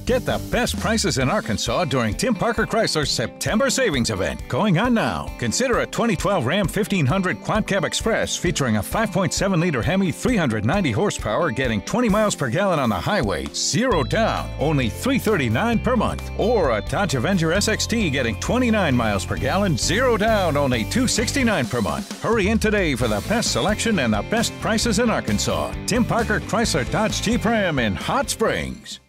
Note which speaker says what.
Speaker 1: Get the best prices in Arkansas during Tim Parker Chrysler's September Savings Event, going on now. Consider a 2012 Ram 1500 Quad Cab Express featuring a 5.7-liter Hemi, 390 horsepower, getting 20 miles per gallon on the highway, 0 down, only $339 per month. Or a Dodge Avenger SXT getting 29 miles per gallon, 0 down, only $269 per month. Hurry in today for the best selection and the best prices in Arkansas. Tim Parker Chrysler Dodge Jeep Ram in Hot Springs.